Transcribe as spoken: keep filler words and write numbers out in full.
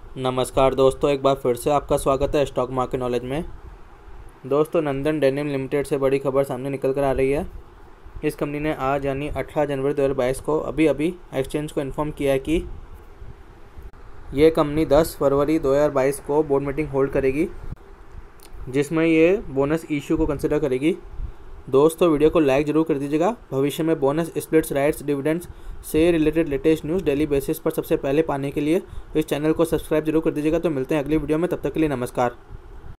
नमस्कार दोस्तों, एक बार फिर से आपका स्वागत है स्टॉक मार्केट नॉलेज में। दोस्तों, नंदन डेनिम लिमिटेड से बड़ी खबर सामने निकल कर आ रही है। इस कंपनी ने आज यानी अठारह जनवरी दो हज़ार बाईस को अभी अभी एक्सचेंज को इन्फॉर्म किया है कि ये कंपनी दस फरवरी दो हज़ार बाईस को बोर्ड मीटिंग होल्ड करेगी, जिसमें ये बोनस इशू को कंसिडर करेगी। दोस्तों, वीडियो को लाइक जरूर कर दीजिएगा। भविष्य में बोनस, स्प्लिट्स, राइट्स, डिविडेंड्स से related latest news daily basis पर सबसे पहले पाने के लिए इस चैनल को सब्सक्राइब जरूर कर दीजिएगा। तो मिलते हैं अगली वीडियो में, तब तक के लिए नमस्कार।